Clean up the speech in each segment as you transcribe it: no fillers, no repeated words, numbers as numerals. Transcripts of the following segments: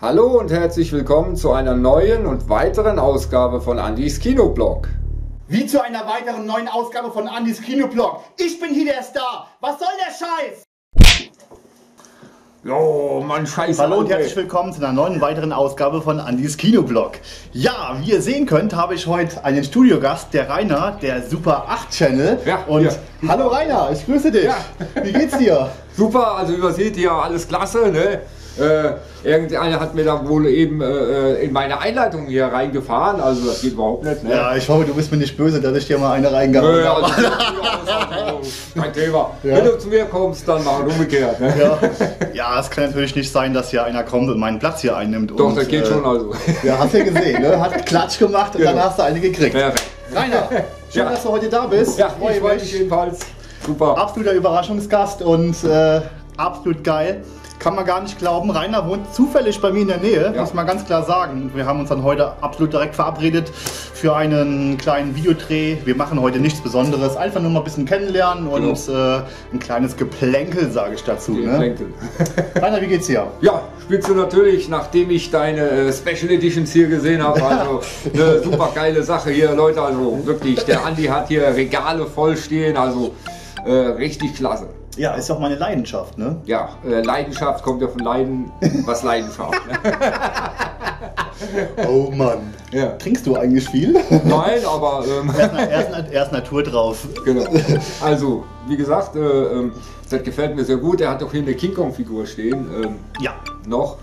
Hallo und herzlich willkommen zu einer neuen und weiteren Ausgabe von Andys Kinoblog. Wie zu einer weiteren neuen Ausgabe von Andys Kinoblog. Ich bin hier der Star. Was soll der Scheiß? Jo, Mann, scheiße. Hallo und herzlich willkommen zu einer neuen weiteren Ausgabe von Andys Kinoblog. Ja, wie ihr sehen könnt, habe ich heute einen Studiogast, der Rainer, der Super 8 Channel. Ja, und ja. Hallo Rainer, ich grüße dich. Ja. Wie geht's dir? Super, also wie ihr seht hier alles klasse, ne? Irgendeiner hat mir da wohl eben in meine Einleitung hier reingefahren, also das geht überhaupt nicht, ne? Ja, ich hoffe, du bist mir nicht böse, dass ich dir mal eine reingehauen habe. Also, kein Thema. Ja. Wenn du zu mir kommst, dann mach es umgekehrt, ne? Ja, es kann natürlich nicht sein, dass hier einer kommt und meinen Platz hier einnimmt. Doch, und, das geht schon also. Ja, hast du gesehen, ne? Hat Klatsch gemacht und Genau. dann hast du eine gekriegt. Perfekt. Rainer, schön, Ja. dass du heute da bist. Ja, ich freue mich jedenfalls. Super. Absoluter Überraschungsgast und absolut geil. Kann man gar nicht glauben. Rainer wohnt zufällig bei mir in der Nähe, Ja. muss man ganz klar sagen. Wir haben uns dann heute absolut direkt verabredet für einen kleinen Videodreh. Wir machen heute nichts Besonderes, einfach nur mal ein bisschen kennenlernen und ein kleines Geplänkel, sage ich dazu. Ne? Geplänkel. Rainer, wie geht's dir? Ja, spielst du natürlich, nachdem ich deine Special Editions hier gesehen habe, also eine super geile Sache hier, Leute, also wirklich, der Andi hat hier Regale voll stehen, also richtig klasse. Ja, ist doch meine Leidenschaft, ne? Ja, Leidenschaft kommt ja von Leiden, was Leidenschaft. Ne? Oh Mann. Ja. Trinkst du eigentlich viel? Nein, aber Er ist Natur drauf. genau. Also, wie gesagt, das gefällt mir sehr gut. Er hat doch hier eine King Kong Figur stehen. Ja. Noch.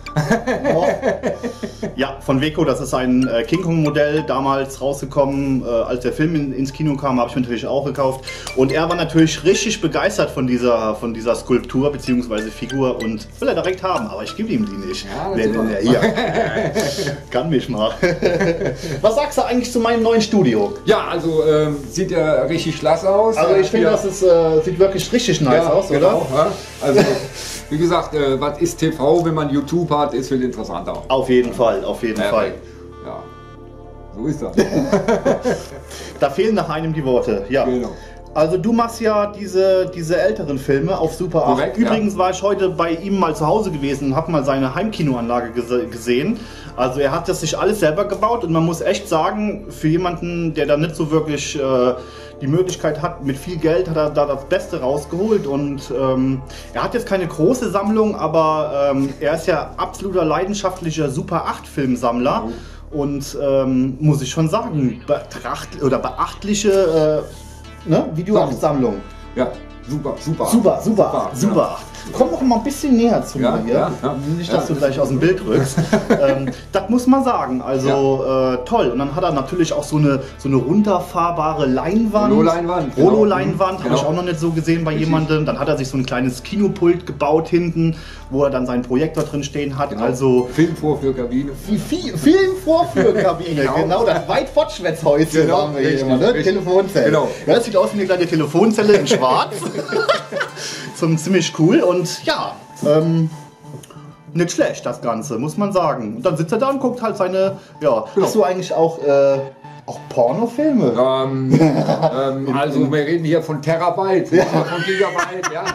Ja, von Weco, das ist ein King Kong Modell, damals rausgekommen, als der Film ins Kino kam, habe ich mir natürlich auch gekauft. Und er war natürlich richtig begeistert von dieser Skulptur bzw. Figur und will er direkt haben, aber ich gebe ihm die nicht. Ja, Hier. Kann mich mal. Was sagst du eigentlich zu meinem neuen Studio? Ja, also sieht ja richtig klasse aus. Also ich finde, Ja. das ist, sieht wirklich richtig nice aus, genau, oder? ja. Also, wie gesagt, was ist TV, wenn man YouTube hat, ist viel interessanter. Auf jeden Fall, auf jeden Fall. Ja, so ist das. Da fehlen nach einem die Worte, ja. Genau. Also du machst ja diese älteren Filme auf Super 8. Korrekt, Übrigens war ich heute bei ihm mal zu Hause gewesen und habe mal seine Heimkinoanlage gesehen. Also er hat das sich alles selber gebaut und man muss echt sagen, für jemanden, der da nicht so wirklich die Möglichkeit hat, mit viel Geld hat er da das Beste rausgeholt und er hat jetzt keine große Sammlung, aber er ist ja absoluter leidenschaftlicher Super 8 Filmsammler. Und muss ich schon sagen, beachtliche Video-8-Sammlung. Ja, super. Super. Komm doch mal ein bisschen näher zu mir hier. Ja. Nicht, dass du gleich aus dem Bild rückst. Das muss man sagen. Also toll. Und dann hat er natürlich auch so eine runterfahrbare Leinwand. Rollo-Leinwand. Habe ich auch noch nicht so gesehen bei jemandem. Dann hat er sich so ein kleines Kinopult gebaut hinten, wo er dann seinen Projektor drin stehen hat. Genau. Also Filmvorführkabine. Filmvorführkabine, genau, das Weit-Fortschwätzhäuschen waren wir hier immer, ne? Richtig. Telefonzelle. Genau. Ja, das sieht aus wie eine kleine Telefonzelle in schwarz. Ziemlich cool und ja, nicht schlecht das Ganze, muss man sagen. Und dann sitzt er da und guckt halt seine, ja, hast du eigentlich auch Pornofilme? Also wir reden hier von Terabyte, ja. Von Gigabyte, ja.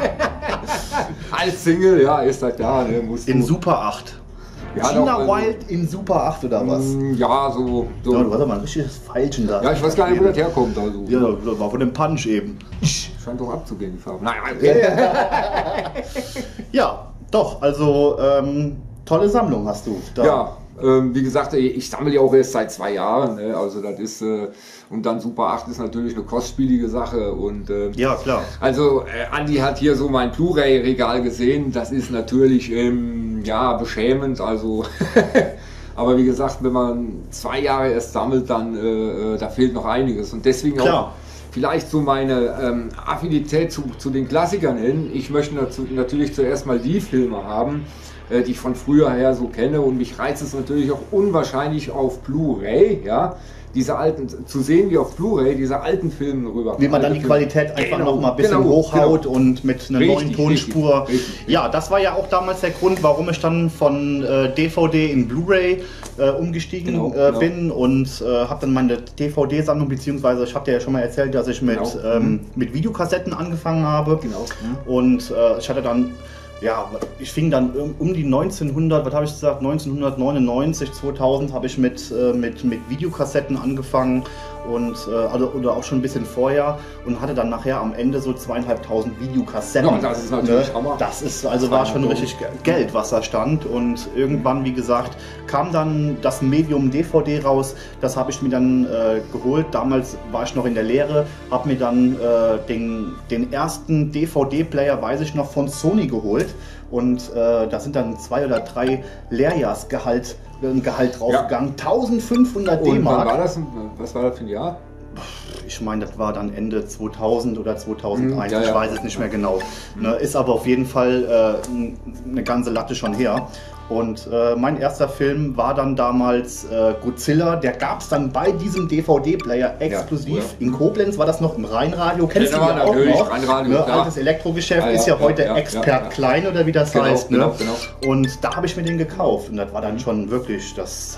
Als Single, ja, ist das da. Ne, In Super 8. Ja, Gina doch, Wild in Super 8 oder was? Ja, so. Ja, du hast aber ein richtiges Feilschen da. Ja, ich weiß gar nicht, wo das herkommt. Also. Ja, das war von dem Punch eben. Scheint doch abzugehen, die Farbe. Nein, Ja, doch, also tolle Sammlung hast du da. Ja, wie gesagt, ich sammle ja auch erst seit 2 Jahren. Ne? Also das ist, und dann Super 8 ist natürlich eine kostspielige Sache. Und, Ja, klar. Also Andi hat hier so mein Blu-ray-Regal gesehen. Das ist natürlich ja, beschämend. Also aber wie gesagt, wenn man 2 Jahre erst sammelt, dann da fehlt noch einiges. Und deswegen Klar. auch vielleicht so meine Affinität zu den Klassikern hin. Ich möchte natürlich zuerst mal die Filme haben, die ich von früher her so kenne, und mich reizt es natürlich auch unwahrscheinlich auf Blu-ray, ja, diese alten, zu sehen, wie auf Blu-ray diese alten Filme rüber. Wie man dann die Qualität einfach noch mal ein bisschen hochhaut und mit einer neuen Tonspur. Richtig. Ja, das war ja auch damals der Grund, warum ich dann von DVD in Blu-ray umgestiegen bin und habe dann meine DVD-Sammlung, beziehungsweise ich habe dir ja schon mal erzählt, dass ich mit Videokassetten angefangen habe. Genau. Und ich hatte dann Ja, ich fing dann um die 1900, was habe ich gesagt, 1999, 2000 habe ich mit Videokassetten angefangen und oder auch schon ein bisschen vorher und hatte dann nachher am Ende so 2500 Videokassetten. Ja, das ist natürlich Hammer. Das ist, also war schon richtig Geld, was da stand, und irgendwann, wie gesagt, kam dann das Medium DVD raus. Das habe ich mir dann geholt. Damals war ich noch in der Lehre, habe mir dann den ersten DVD-Player, weiß ich noch, von Sony geholt. Und da sind dann 2 oder 3 Lehrjahrsgehalt draufgegangen. Ja. 1500 D-Mark. Was war das für ein Jahr? Ich meine, das war dann Ende 2000 oder 2001, ja, ich weiß es nicht mehr genau. Ne, ist aber auf jeden Fall eine ganze Latte schon her. Und mein erster Film war dann damals Godzilla. Der gab es dann bei diesem DVD-Player exklusiv. Ja. In Koblenz war das noch im Rheinradio. Kennst du ja auch noch? Rheinradio, ne, altes Elektrogeschäft, ist ja heute Expert Klein oder wie das heißt. Genau, ne? Genau. Und da habe ich mir den gekauft. Und das war dann schon wirklich das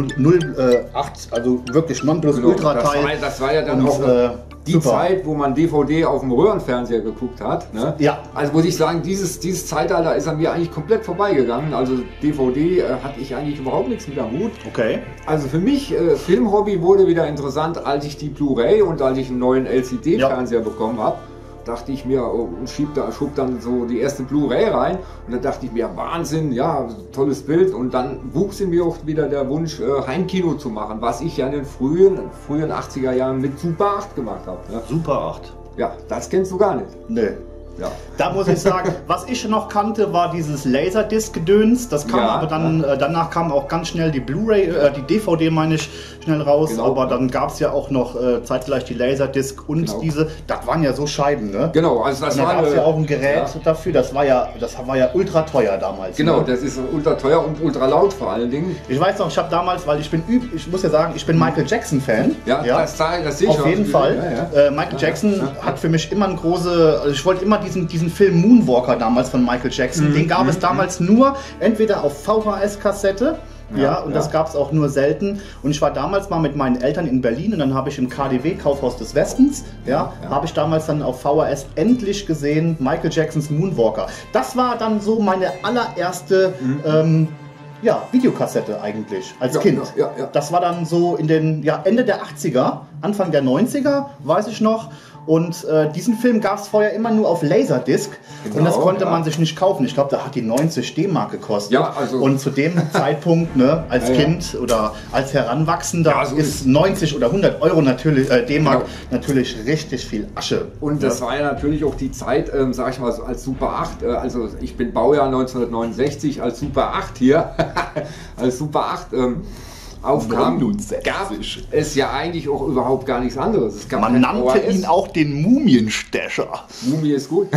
08, also wirklich Nonplusultra-Teil. Das war ja dann auch die Zeit, wo man DVD auf dem Röhrenfernseher geguckt hat. Ne? Ja. Also muss ich sagen, dieses Zeitalter ist an mir eigentlich komplett vorbeigegangen. Also DVD hatte ich eigentlich überhaupt nichts mit am Hut. Okay. Also für mich, Filmhobby wurde wieder interessant, als ich die Blu-ray und als ich einen neuen LCD-Fernseher bekommen habe. Dachte ich mir, und schub dann so die erste Blu-ray rein, und dann dachte ich mir, Wahnsinn, ja, tolles Bild, und dann wuchs in mir auch wieder der Wunsch, Heimkino zu machen, was ich ja in den frühen 80er Jahren mit Super 8 gemacht habe. Ne? Super 8. Ja, das kennst du gar nicht. Nee. Ja. Da muss ich sagen, was ich noch kannte, war dieses Laserdisc-Gedöns. Das kam aber dann, danach kam auch ganz schnell die Blu-ray, die DVD meine ich, schnell raus. Genau. Aber dann gab es ja auch noch zeitgleich die Laserdisc und diese, das waren ja so Scheiben, ne? Genau, also das war. Da gab es ja auch ein Gerät dafür, das war ja ultra teuer damals. Genau, ne? Das ist ultra teuer und ultra laut vor allen Dingen. Ich weiß noch, ich habe damals, weil ich muss ja sagen, ich bin Michael Jackson-Fan. Ja, das sehe ich auf jeden Fall. Ja. Michael Jackson hat für mich immer eine große, also ich wollte immer diesen Film Moonwalker damals von Michael Jackson, den gab es damals nur entweder auf VHS-Kassette, das gab es auch nur selten, und ich war damals mal mit meinen Eltern in Berlin, und dann habe ich im KaDeWe, Kaufhaus des Westens, habe ich damals dann auf VHS endlich gesehen Michael Jacksons Moonwalker. Das war dann so meine allererste Videokassette eigentlich, als Kind. Ja. Das war dann so in den Ende der 80er, Anfang der 90er, weiß ich noch. Und diesen Film gab es vorher immer nur auf Laserdisc, und das konnte man sich nicht kaufen. Ich glaube, da hat die 90 D-Mark gekostet. Ja, also und zu dem Zeitpunkt, ne, als Kind oder als Heranwachsender, ist 90 oder 100 Euro natürlich, D-Mark natürlich richtig viel Asche. Und das war ja natürlich auch die Zeit, sag ich mal, als Super 8, also ich bin Baujahr 1969, als Super 8 hier, als Super 8 aufkam, gab es ja eigentlich auch überhaupt gar nichts anderes. Es gab Man nannte ihn auch den Mumienstecher. Mumie ist gut.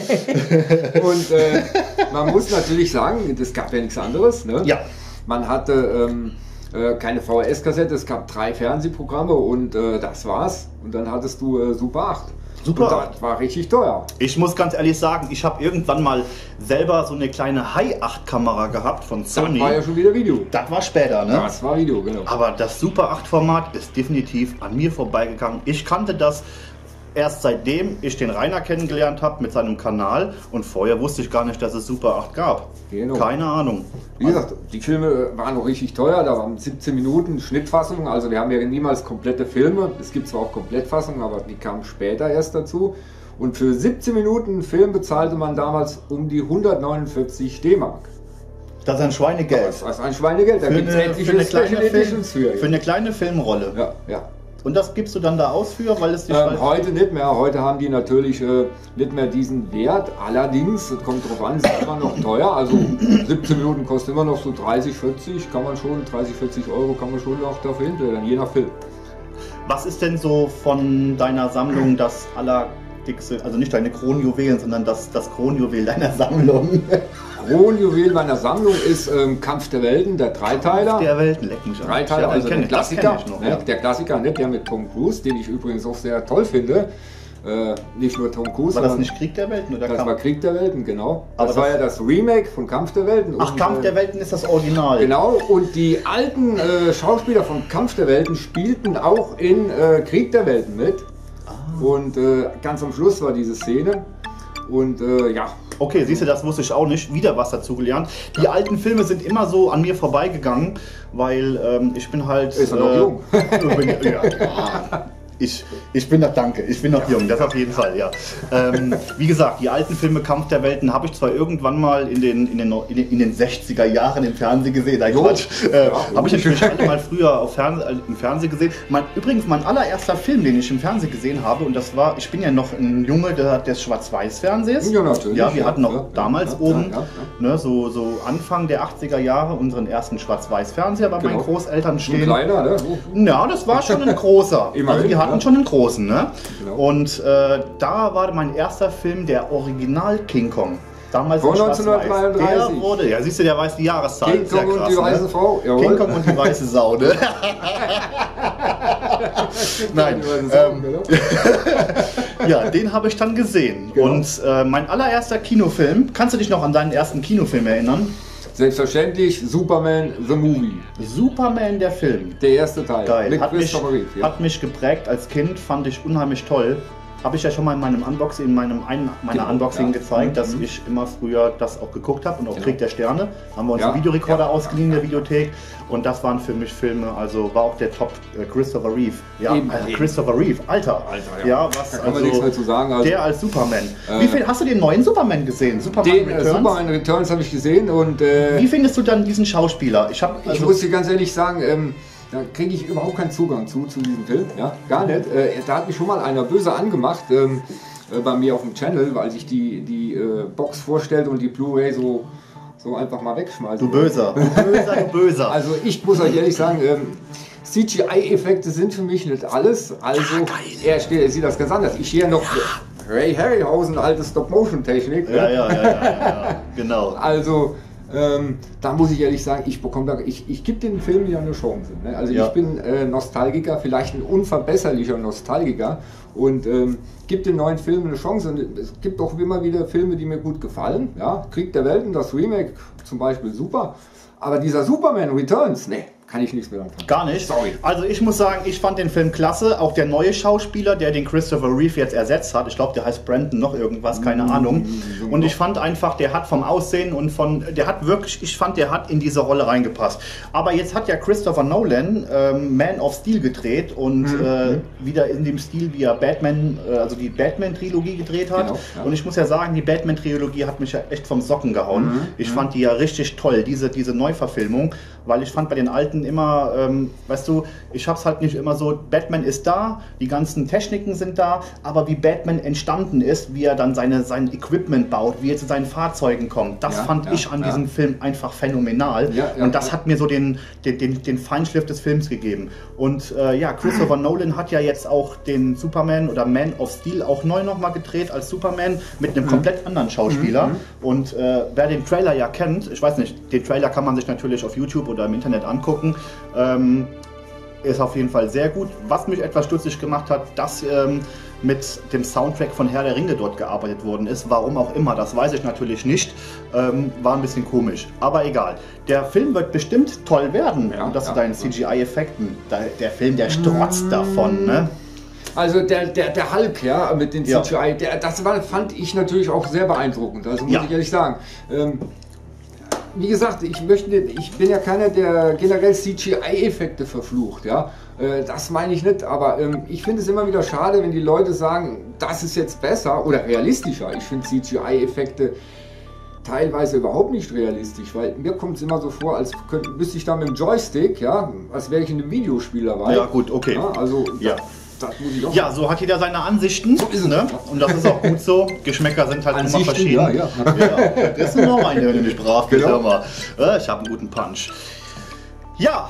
Und man muss natürlich sagen, es gab ja nichts anderes. Ne? Ja. Man hatte keine VHS-Kassette, es gab 3 Fernsehprogramme, und das war's. Und dann hattest du Super 8. Super. Und das war richtig teuer. Ich muss ganz ehrlich sagen, ich habe irgendwann mal selber so eine kleine Hi8-Kamera gehabt von Sony. Das war ja schon wieder Video. Das war später, ne? Das war Video, genau. Aber das Super 8-Format ist definitiv an mir vorbeigegangen. Ich kannte das erst seitdem ich den Rainer kennengelernt habe mit seinem Kanal, und vorher wusste ich gar nicht, dass es Super 8 gab. Genau. Keine Ahnung. Wie gesagt, die Filme waren noch richtig teuer, da waren 17 Minuten Schnittfassungen, also wir haben ja niemals komplette Filme. Es gibt zwar auch Komplettfassungen, aber die kamen später erst dazu. Und für 17 Minuten Film bezahlte man damals um die 149 D-Mark. Das ist ein Schweinegeld. Das ist ein Schweinegeld, da gibt es etliche Special Editions für. Für eine kleine Filmrolle. Ja. Und das gibst du dann da aus für, weil es die heute nicht mehr. Heute haben die natürlich nicht mehr diesen Wert. Allerdings, es kommt drauf an, es ist immer noch teuer. Also 17 Minuten kostet immer noch so 30, 40, 40 Euro kann man schon noch dafür hinterher, je nach Film. Was ist denn so von deiner Sammlung das allerdickste, also nicht deine Kronjuwelen, sondern das Kronjuwel deiner Sammlung? Kronjuwel meiner Sammlung ist Kampf der Welten, der Dreiteiler. Kampf der Welten, leck mich an. Dreiteiler, also der Klassiker, noch, der Klassiker, nicht der mit Tom Cruise, den ich übrigens auch sehr toll finde. Nicht nur Tom Cruise. War das nicht Krieg der Welten? Oder das war Krieg der Welten, genau. Das war ja das Remake von Kampf der Welten. Ach, Kampf der Welten ist das Original. Genau, und die alten Schauspieler von Kampf der Welten spielten auch in Krieg der Welten mit. Und ganz am Schluss war diese Szene, Und ja. Okay, siehst du, das wusste ich auch nicht. Wieder was dazugelernt. Die alten Filme sind immer so an mir vorbeigegangen, weil ich bin halt... Ist er noch jung? Ich bin noch, danke, ich bin noch jung, das auf jeden Fall, ja. Wie gesagt, die alten Filme Kampf der Welten habe ich zwar irgendwann mal in den 60er Jahren im Fernsehen gesehen, nein, Quatsch. Habe ich natürlich alle mal früher im Fernsehen gesehen. Übrigens, mein allererster Film, den ich im Fernsehen gesehen habe, und das war, ich bin ja noch ein Junge des Schwarz-Weiß-Fernsehens. Ja, natürlich. Ja, wir hatten noch damals oben, ne, so Anfang der 80er Jahre, unseren ersten Schwarz-Weiß-Fernseher bei meinen Großeltern stehen. Ein kleiner, ne? Ja, das war schon ein großer. Immerhin, die hatten schon einen großen, ne? Genau. Und da war mein erster Film der Original King Kong. Damals von 1933. Der wurde, ja, siehst du, der weiß die Jahreszahl. King Kong und die weiße Frau. Jawohl. King Kong und die weiße Sau, ne? Nein. Ja, den habe ich dann gesehen. Genau. Und mein allererster Kinofilm, kannst du dich noch an deinen ersten Kinofilm erinnern? Selbstverständlich Superman The Movie. Superman, der Film. Der erste Teil. Geil. Mit Hat Reeve, mich geprägt als Kind, fand ich unheimlich toll. Habe ich ja schon mal in meinem Unboxing, meiner Unboxing gezeigt, dass ich immer früher das auch geguckt habe und auch Krieg der Sterne. Haben wir uns einen Videorekorder ausgeliehen in der Videothek und das waren für mich Filme, also war auch der Top Christopher Reeve. Ja, Christopher Reeve, Alter. Ja, was, da kann man nichts mehr zu sagen. Also, der als Superman. Wie viel hast du den neuen Superman gesehen? Superman Returns habe ich gesehen und... wie findest du dann diesen Schauspieler? Ich muss dir ganz ehrlich sagen, da kriege ich überhaupt keinen Zugang zu diesem Film, ja, gar nicht. Da hat mich schon mal einer böse angemacht bei mir auf dem Channel, weil sich die Box vorstellt und die Blu-ray so einfach mal wegschmeißt. Du Böser, du Böser. Also ich muss euch ehrlich sagen, CGI-Effekte sind für mich nicht alles. Also er sieht das ganz anders. Ich sehe noch Ray Harryhausen, alte Stop-Motion-Technik. Ja, genau. Also da muss ich ehrlich sagen, ich gebe dem Film ja eine Chance. Ne? Also ich bin Nostalgiker, vielleicht ein unverbesserlicher Nostalgiker und gebe den neuen Filmen eine Chance. Und es gibt auch immer wieder Filme, die mir gut gefallen. Ja? Krieg der Welten, das Remake zum Beispiel super. Aber dieser Superman Returns, ne, kann ich nichts mehr anfangen. Gar nicht? Sorry. Also ich muss sagen, ich fand den Film klasse. Auch der neue Schauspieler, der den Christopher Reeve jetzt ersetzt hat, ich glaube, der heißt Brandon noch irgendwas, keine Ahnung. Und ich fand einfach, der hat vom Aussehen und der hat in diese Rolle reingepasst. Aber jetzt hat ja Christopher Nolan Man of Steel gedreht und wieder in dem Stil, wie er Batman, also die Batman-Trilogie gedreht hat. Genau, ja. Und ich muss ja sagen, die Batman-Trilogie hat mich ja echt vom Socken gehauen. Ich fand die ja richtig toll, diese Neuverfilmung, weil ich fand bei den alten immer, weißt du, ich hab's halt nicht immer so, Batman ist da, die ganzen Techniken sind da, aber wie Batman entstanden ist, wie er dann sein Equipment baut, wie er zu seinen Fahrzeugen kommt, das fand ich an diesem Film einfach phänomenal und das hat mir so den Feinschliff des Films gegeben. Und Christopher Nolan hat ja jetzt auch den Superman oder Man of Steel auch neu nochmal gedreht als Superman mit einem komplett anderen Schauspieler und wer den Trailer ja kennt, ich weiß nicht, den Trailer kann man sich natürlich auf YouTube oder im Internet angucken. Ist auf jeden Fall sehr gut. Was mich etwas stutzig gemacht hat, dass mit dem Soundtrack von Herr der Ringe dort gearbeitet worden ist. Warum auch immer, das weiß ich natürlich nicht. War ein bisschen komisch. Aber egal. Der Film wird bestimmt toll werden. Ja, das zu deinen CGI-Effekten. Der Film, der strotzt davon, ne? Also der Hulk, ja, mit den CGI, fand ich natürlich auch sehr beeindruckend. Also muss ich ehrlich sagen. Wie gesagt, ich bin ja keiner, der generell CGI-Effekte verflucht, ja. Das meine ich nicht, aber ich finde es immer wieder schade, wenn die Leute sagen, das ist jetzt besser oder realistischer. Ich finde CGI-Effekte teilweise überhaupt nicht realistisch, weil mir kommt es immer so vor, als müsste ich da mit dem Joystick, ja, als wäre ich in einem Videospiel dabei. Ja gut, okay. Ja, also ja, so hat jeder seine Ansichten, so ist es, ne? Und das ist auch gut so. Geschmäcker sind halt immer verschieden. Ja. Das ist noch eine, wenn du mich brav bist. Ich habe einen guten Punch. Ja.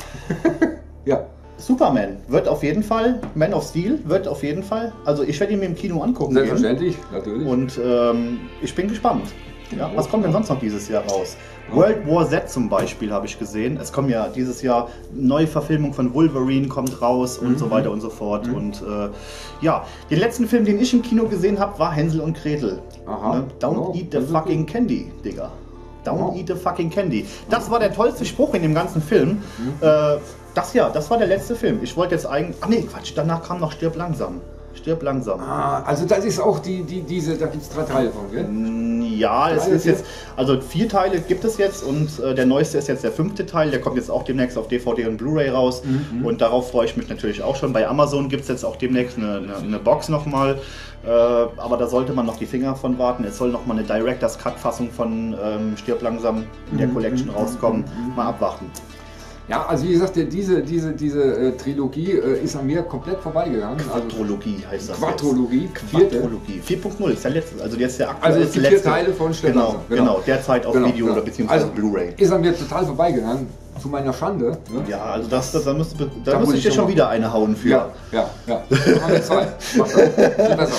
Superman wird auf jeden Fall, Man of Steel wird auf jeden Fall, also ich werde ihn mir im Kino angucken. Selbstverständlich, natürlich. Und ich bin gespannt. Ja, was kommt denn sonst noch dieses Jahr raus? World War Z zum Beispiel habe ich gesehen. Es kommen ja dieses Jahr neue Verfilmung von Wolverine kommt raus und so weiter und so fort. Und den letzten Film, den ich im Kino gesehen habe, war Hänsel und Gretel. Ne? Don't eat the fucking candy, Digga. Don't eat the fucking candy. Das war der tollste Spruch in dem ganzen Film. Das war der letzte Film. Ich wollte jetzt eigentlich... Ach nee, Quatsch, danach kam noch Stirb langsam. Stirb langsam. Ah, also das ist auch diese, da gibt es 3 Teile von, gell? Ja, es ist jetzt, also 4 Teile gibt es jetzt und der neueste ist jetzt der 5. Teil, der kommt jetzt auch demnächst auf DVD und Blu-ray raus und darauf freue ich mich natürlich auch schon. Bei Amazon gibt es jetzt auch demnächst eine Box nochmal, aber da sollte man noch die Finger von warten. Es soll nochmal eine Director's Cut Fassung von Stirb langsam in der Collection rauskommen. Mal abwarten. Ja, also wie gesagt, diese Trilogie ist an mir komplett vorbeigegangen. Quadrologie heißt das. Quadrologie. Quadrologie. 4.0 ist der letzte, also jetzt der aktuelle. Also die 4 Teile von Stirb langsam. Genau, derzeit auf Video oder beziehungsweise Blu-ray. Ist an mir total vorbeigegangen, zu meiner Schande. Ne? Ja, also da muss ich dir schon wieder eine hauen für. Ja. Machen wir 2. Sieht besser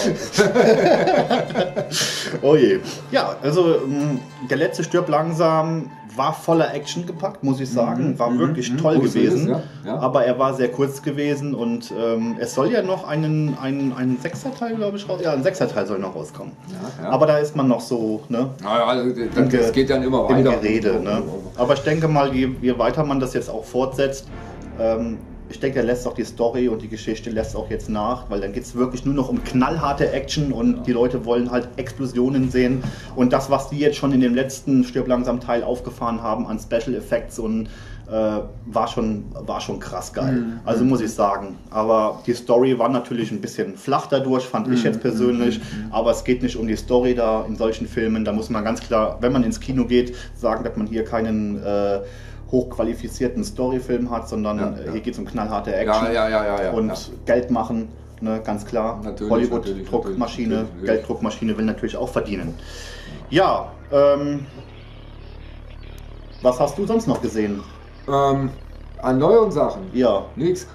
aus. Oh je. Ja, also der letzte Stirb langsam war voller Action gepackt, muss ich sagen. War wirklich toll gewesen. Ja. Aber er war sehr kurz gewesen und es soll ja noch einen 6er Teil, glaube ich, raus. Ja, ein 6er Teil soll noch rauskommen. Ja. Aber da ist man noch so, ne? Ja, also das geht dann immer weiter. Im Gerede, ne? Aber ich denke mal, je weiter man das jetzt auch fortsetzt, ich denke, er lässt auch die Story und die Geschichte lässt auch jetzt nach, weil dann geht es wirklich nur noch um knallharte Action und die Leute wollen halt Explosionen sehen. Und das, was die jetzt schon in dem letzten Stirb langsam Teil aufgefahren haben an Special Effects und war schon krass geil. Also muss ich sagen. Aber die Story war natürlich ein bisschen flach dadurch, fand ich jetzt persönlich. Aber es geht nicht um die Story da in solchen Filmen. Da muss man ganz klar, wenn man ins Kino geht, sagen, dass man hier keinen hochqualifizierten Storyfilm hat, sondern hier geht es um knallharte Action und Geld machen, ne, ganz klar. Hollywood-Druckmaschine, Gelddruckmaschine will natürlich auch verdienen. Ja, was hast du sonst noch gesehen? An neueren Sachen? Ja. Nix.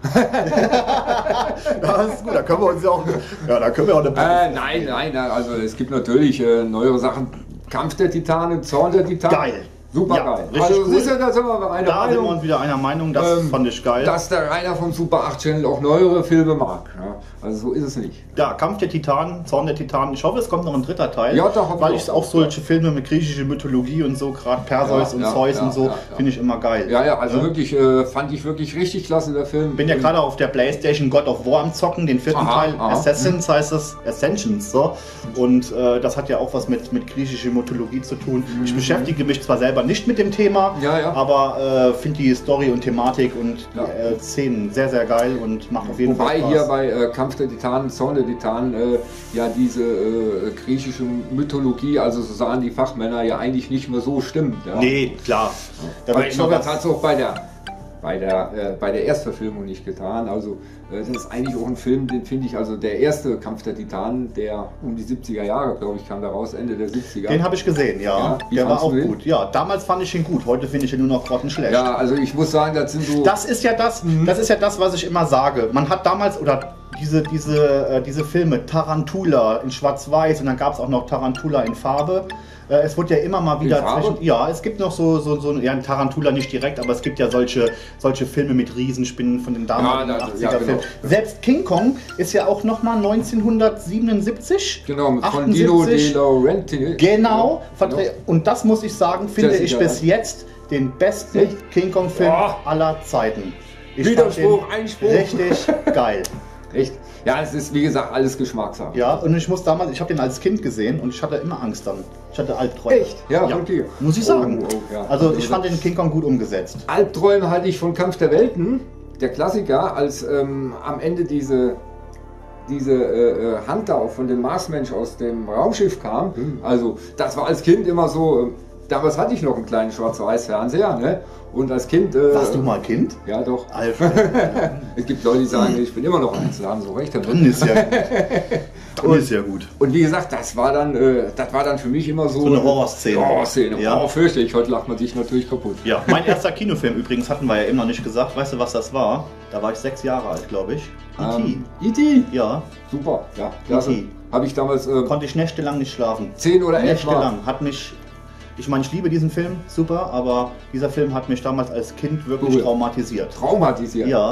Das ist gut, da können wir uns ja auch. Ja, da können wir auch eine. Nein, also es gibt natürlich neuere Sachen. Kampf der Titanen, Zorn der Titanen. Geil. Super geil. Also cool. da sind wir einer Meinung. Sind wir uns wieder einer Meinung, das fand ich geil. Dass der Rainer vom Super 8 Channel auch neuere Filme mag. Ja, also so ist es nicht. Ja, Kampf der Titanen, Zorn der Titanen. Ich hoffe, es kommt noch ein 3. Teil. Ja, doch, weil ich auch solche Filme mit griechischer Mythologie und so, gerade Perseus und Zeus und so, finde ich immer geil. Ja, also wirklich, fand ich wirklich richtig klasse, der Film. Bin ja gerade auf der PlayStation God of War am Zocken, den 4. Teil. Assassins heißt das, Ascensions, so. Und das hat ja auch was mit griechischer Mythologie zu tun. Ich beschäftige mich zwar selber nicht mit dem Thema, aber finde die Story und Thematik und Szenen sehr, sehr geil und macht auf jeden Fall Spaß. Wobei hier bei Kampf der Titanen, Zorn der Titanen, diese griechische Mythologie, also so sahen die Fachmänner ja eigentlich nicht mehr so stimmt. Ja. Nee, klar. Das hat es auch bei der Erstverfilmung nicht getan. Also das ist eigentlich auch ein Film, den finde ich, also der erste Kampf der Titanen, der um die 70er Jahre, glaube ich, kam da raus, Ende der 70er. Den habe ich gesehen, ja. Der war auch gut. Ja, damals fand ich ihn gut, heute finde ich ihn nur noch grottenschlecht. Ja, also ich muss sagen, das sind so... Das ist ja das, was ich immer sage. Man hat damals, oder diese Filme, Tarantula in Schwarz-Weiß und dann gab es auch noch Tarantula in Farbe. Es wird ja immer mal wieder es gibt noch so ein Tarantula nicht direkt, aber es gibt ja solche Filme mit Riesenspinnen von den damaligen 80er Filmen. Selbst King Kong ist ja auch nochmal 1977. Genau, von Dino De Laurentiis. Genau, und das muss ich sagen, finde ich bis jetzt den besten King Kong Film aller Zeiten. Widerspruch, Einspruch. Richtig geil. Echt? Ja, es ist wie gesagt alles Geschmackssache. Ja, und ich habe den als Kind gesehen und ich hatte immer Angst dann. Ich hatte Albträume. Echt? Ja, okay. Muss ich sagen. Also ich fand den King Kong gut umgesetzt. Albträume hatte ich von Kampf der Welten, der Klassiker, als am Ende diese Hand da auch von dem Marsmensch aus dem Raumschiff kam. Also das war als Kind immer so. Damals hatte ich noch einen kleinen Schwarz-Weiß-Fernseher, ne? Und als Kind... Warst du mal Kind? Ja, doch. Alfred. Es gibt Leute, die sagen, ich bin immer noch Einzelhandel, so recht. Dann ist ja gut. Dann ist ja gut. Und wie gesagt, das war dann für mich immer so... So eine Horrorszene. Horrorszene, ja. Fürchterlich. Heute lacht man sich natürlich kaputt. Ja, mein erster Kinofilm übrigens hatten wir ja eben noch nicht gesagt. Weißt du, was das war? Da war ich 6 Jahre alt, glaube ich. E.T. E.T.? Ja. Super, ja. Klasse. Habe ich damals... Konnte ich nächtelang nicht schlafen. 10 oder 11 Mal. Nächtelang. Hat mich... Ich meine, ich liebe diesen Film, super, aber dieser Film hat mich damals als Kind wirklich traumatisiert. Traumatisiert? Ja.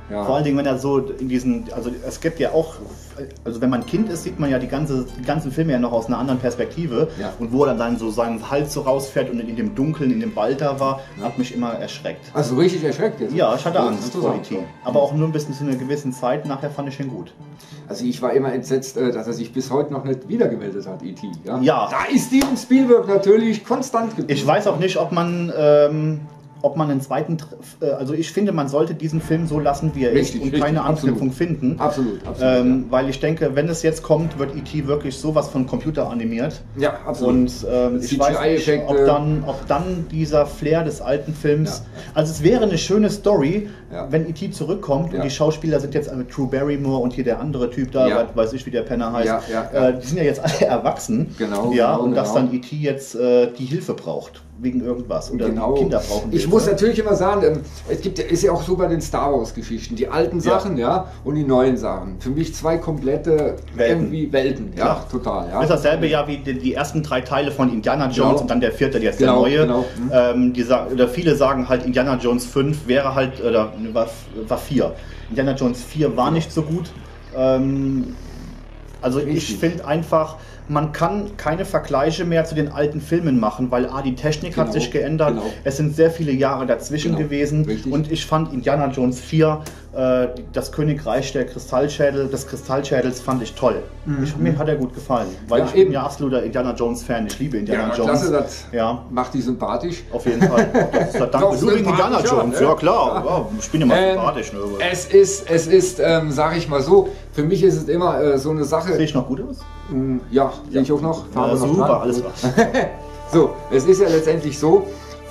Ja. Vor allen Dingen, wenn er so in diesen, also es gibt ja auch, also wenn man Kind ist, sieht man ja die ganzen Filme ja noch aus einer anderen Perspektive. Ja. Und wo er dann so seinen Hals so rausfährt und in dem Dunkeln, in dem Wald da war, hat mich immer erschreckt. Also richtig erschreckt jetzt? Ja, ich hatte Das Angst ist vor interessant. E.T. Aber auch nur ein bisschen zu einer gewissen Zeit, nachher fand ich ihn gut. Also ich war immer entsetzt, dass er sich bis heute noch nicht wiedergemeldet hat, E.T. Ja? Ja. Da ist Steven Spielberg natürlich konstant geblieben. Ich weiß auch nicht, ob man einen zweiten, also ich finde, man sollte diesen Film so lassen, wie er Richtig, ist und richtig, keine Anknüpfung absolut. finden. Absolut, absolut. Weil ich denke, wenn es jetzt kommt, wird E.T. wirklich sowas von Computer animiert. Ja, absolut. Und ich weiß nicht, CGI-Effekte. ob dann dieser Flair des alten Films, also es wäre eine schöne Story, Ja. wenn E.T. zurückkommt Ja. und die Schauspieler sind jetzt mit Drew Barrymore und hier der andere Typ da, Ja. weiß ich, wie der Penner heißt, Ja, ja, ja. die sind ja jetzt alle erwachsen. Genau, Ja, genau, und dass genau. dann E.T. jetzt die Hilfe braucht, wegen irgendwas. Oder Genau. die Kinder brauchen Ich Hilfe. muss natürlich immer sagen, ist ja auch so bei den Star Wars Geschichten, die alten Sachen, ja, und die neuen Sachen. Für mich zwei komplette irgendwie Welten, ja, Klar. total, ja. Das ist dasselbe ja wie die ersten 3 Teile von Indiana Jones Genau. und dann der 4., jetzt Genau, der neue. genau. Oder viele sagen halt, Indiana Jones 5 wäre halt, oder war 4. Indiana Jones 4 war nicht so gut. Also ich Richtig. finde einfach, man kann keine Vergleiche mehr zu den alten Filmen machen, weil die Technik hat Genau, sich geändert, genau. es sind sehr viele Jahre dazwischen Genau, gewesen richtig. und ich fand Indiana Jones 4, das Königreich des Kristallschädels fand ich toll. Mir hat er gut gefallen, weil Ja, ich bin eben. ja absoluter Indiana Jones Fan, ich liebe Indiana Ja, Jones. klasse, das Ja, macht die sympathisch. auf jeden Fall. Das ist danke, Doch, du wegen Indiana sympathisch, Jones, ja, ja klar, ja, ich bin ja mal sympathisch. Ne? Es ist, sage ich mal so, für mich ist es immer so eine Sache. Sehe ich noch gut aus? Ja, sehe ich auch noch. Ja, Farbe noch super, dran. alles klar. So, es ist ja letztendlich so,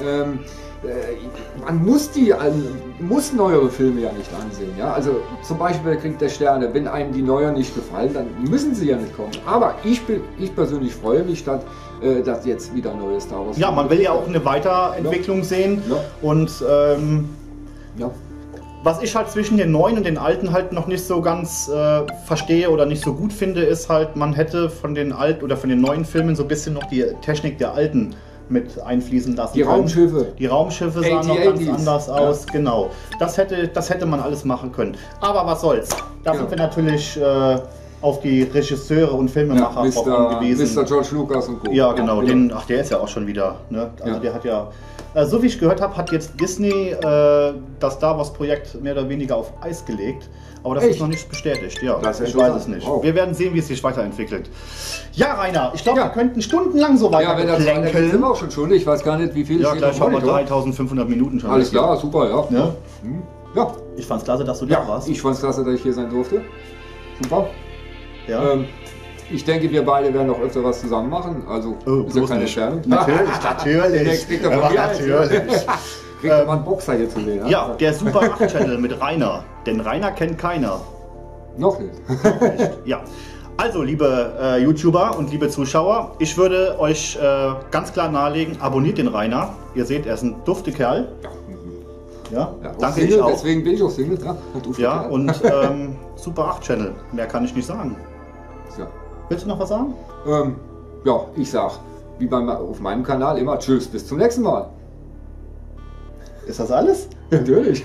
man muss neuere Filme ja nicht ansehen. Ja? Also zum Beispiel der Krieg der Sterne, wenn einem die neueren nicht gefallen, dann müssen sie ja nicht kommen. Aber ich persönlich freue mich, dass jetzt wieder neue Star Wars. Ja, man will ja auch eine Weiterentwicklung sehen Ja. und Ja. was ich halt zwischen den neuen und den alten halt noch nicht so ganz verstehe oder nicht so gut finde, ist halt, man hätte von den alten oder von den neuen Filmen so ein bisschen noch die Technik der alten mit einfließen lassen. Die können. Raumschiffe. Die Raumschiffe sahen noch ganz 80s. anders aus, genau. Das hätte man alles machen können. Aber was soll's. Da Genau. sind wir natürlich auf die Regisseure und Filmemacher Ja, drauf angewiesen. Mr. George Lucas und Co. Ja, genau. Der ist ja auch schon wieder. Ne? Also Ja. der hat ja. So wie ich gehört habe, hat jetzt Disney das Star Wars Projekt mehr oder weniger auf Eis gelegt. Aber das Echt? ist noch nicht bestätigt. Ja, Das ist ich ja weiß schon es nicht. wow. Wir werden sehen, wie es sich weiterentwickelt. Ja, Rainer, ich glaube, Ja. wir könnten stundenlang so weiter Ja, wenn das weitergeht, sind wir auch schon schuld. Ich weiß gar nicht, wie viel Ja, steht gleich auf haben wir Monitor. 3500 Minuten schon. Alles klar, super, ja. Ne? Ja, Ich fand's klasse, dass du da ja, warst. ich fand es klasse, dass ich hier sein durfte. Super. Ja. Ich denke, wir beide werden noch öfter was zusammen machen. Also, Oh, ist ja bloß keine nicht. Sterne. Natürlich. Der kriegt er Ja, von mir eins. natürlich. Kriegt er mal einen Boxer hier zu sehen. Ja, der Super 8 Channel mit Rainer. Denn Rainer kennt keiner. Noch nicht. Ja. Also, liebe YouTuber und liebe Zuschauer, ich würde euch ganz klar nahelegen, abonniert den Rainer. Ihr seht, er ist ein dufte Kerl. Ja, Ja, danke, Single, ich auch. deswegen bin ich auch Single. Ja, Ja, und Super 8 Channel. Mehr kann ich nicht sagen. ja. Willst du noch was sagen? Ja, ich sag, wie auf meinem Kanal immer, tschüss, bis zum nächsten Mal. Ist das alles? Natürlich.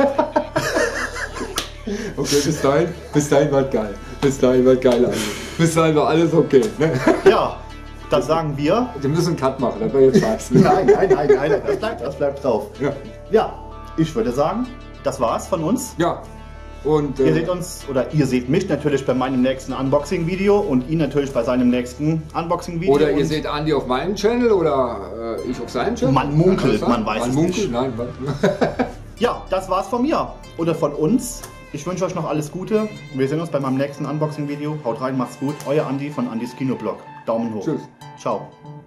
Okay, bis dahin war geil. Bis dahin war geil alles. Bis dahin war alles okay. Ne? Ja, dann sagen wir. Wir müssen einen Cut machen, das wäre jetzt scheiße. Nein, das bleibt drauf. Ja. Ja, ich würde sagen, das war's von uns. Ja. Und Ihr seht uns, oder ihr seht mich natürlich bei meinem nächsten Unboxing-Video und ihn natürlich bei seinem nächsten Unboxing-Video. oder ihr Und seht Andi auf meinem Channel oder ich auf seinem Channel. Man munkelt, Kann das sein? man weiß man es munkelt, nicht. Nein, Ja, das war's von mir oder von uns. Ich wünsche euch noch alles Gute. Wir sehen uns bei meinem nächsten Unboxing-Video. Haut rein, macht's gut. Euer Andi von Andis Kinoblog. Daumen hoch. Tschüss. Ciao.